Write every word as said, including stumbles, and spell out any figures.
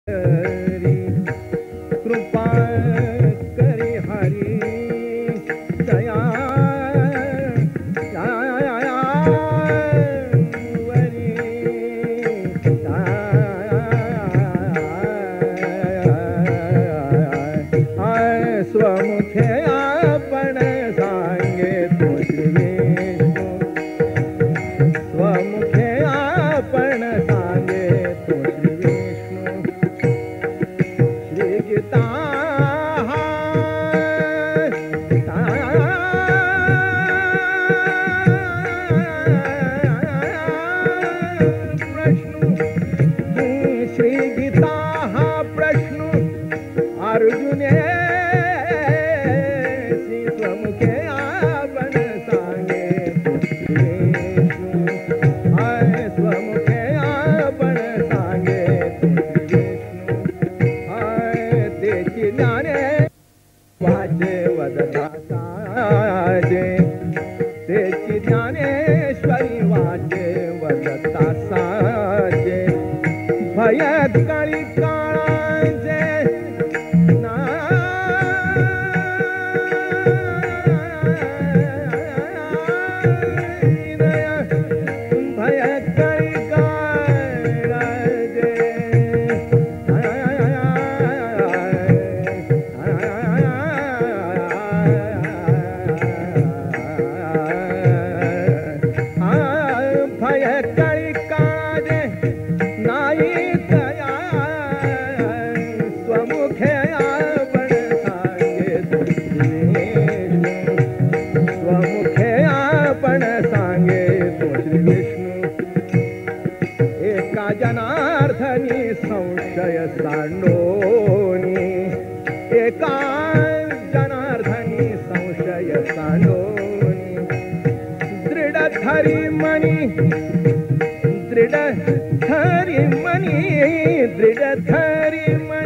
हरी कृपा करी हरी दया स्वमुखे आपण सांगे तो श्री स्वमुखे आपण सांगे तो श्री विष्णू श्री गीता प्रश्न श्री गीता हा प्रश्न अर्जुने स्वमुखे आपण सांगे हाय स्वमुखे आपण सांगे हाय त्याची ज्ञाने वाचे वदता साजे त्याची ज्ञानेश्वरी वाचे वदता साजे भयात काळी काळाचे जनार्दनी संशय सांडोनी एका जनार्दनी संशय सांडोनी दृढ धरी मनी दृढ धरी मनी दृढ धरी मनी